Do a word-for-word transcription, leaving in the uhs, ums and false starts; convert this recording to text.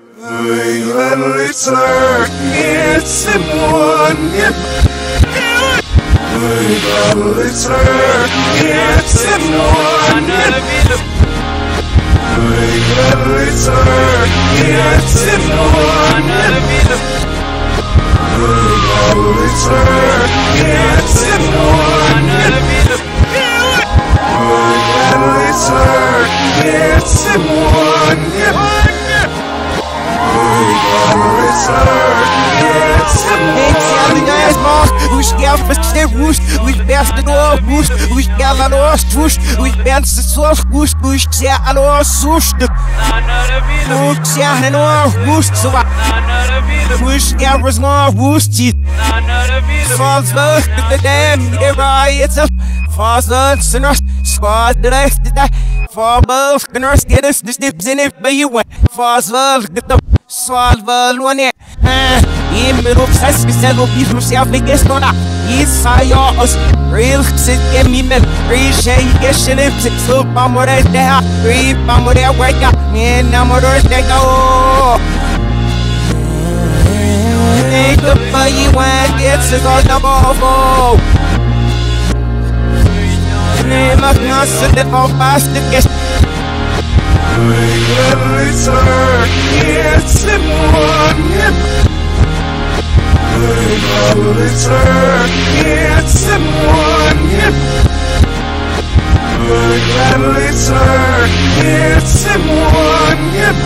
It's someone. It's her. It's someone. It's her. It's someone. It's her. It's someone. It's her. It's someone. Os guerras de rus, os bestas do bus, os guerras nos bus, os bestas seus cus, os que a no susto, os que a no bus, os guerras no bus, faz the damn riots, faz us and us, squad the rest of that, for both the nurse get us the steps in it, but you went, faz get the swallow one it. E meu obsessão que se não vive no céu vem questionar. Isso aí ó, os real que se tem me mesmo. Recheio que se nem se sou pra morar terra. E pra morar guarda, me namorou terra o. Think about you when it's all the ball. Nem mais não se deve fazer que it's her, it's someone. It's her, it's someone. It's her, it's someone.